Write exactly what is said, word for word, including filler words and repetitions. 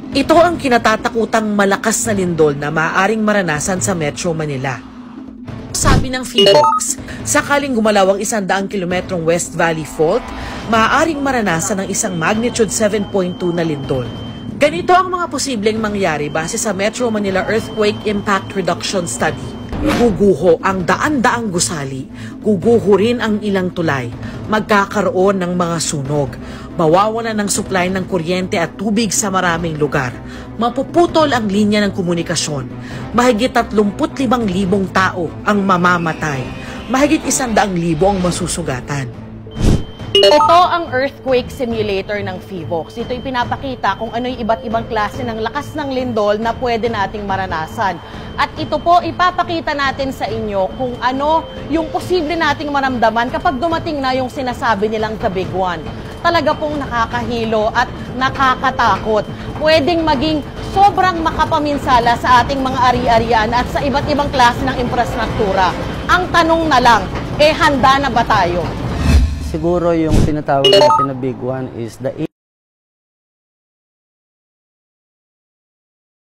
Ito ang kinatatakutang malakas na lindol na maaaring maranasan sa Metro Manila. Sabi ng PHIVOLCS, sakaling gumalaw ang isandaang kilometrong West Valley Fault, maaaring maranasan ng isang magnitude seven point two na lindol. Ganito ang mga posibleng mangyari base sa Metro Manila Earthquake Impact Reduction Study. Guguho ang daan-daang gusali, guguho rin ang ilang tulay, magkakaroon ng mga sunog, mawawalan ng supply ng kuryente at tubig sa maraming lugar, mapuputol ang linya ng komunikasyon, mahigit tatlumput limang libong tao ang mamamatay, mahigit isandaang libo ang masusugatan. Ito ang earthquake simulator ng PHIVOLCS. Ito ay pinapakita kung ano yung iba't ibang klase ng lakas ng lindol na pwede nating maranasan. At ito po ipapakita natin sa inyo kung ano yung posible nating maramdaman kapag dumating na yung sinasabi nilang the big one. Talaga pong nakakahilo at nakakatakot. Pwedeng maging sobrang makapaminsala sa ating mga ari-arian at sa iba't ibang klase ng infrastruktura. Ang tanong na lang, eh handa na ba tayo? Siguro yung tinatawag natin na big one is the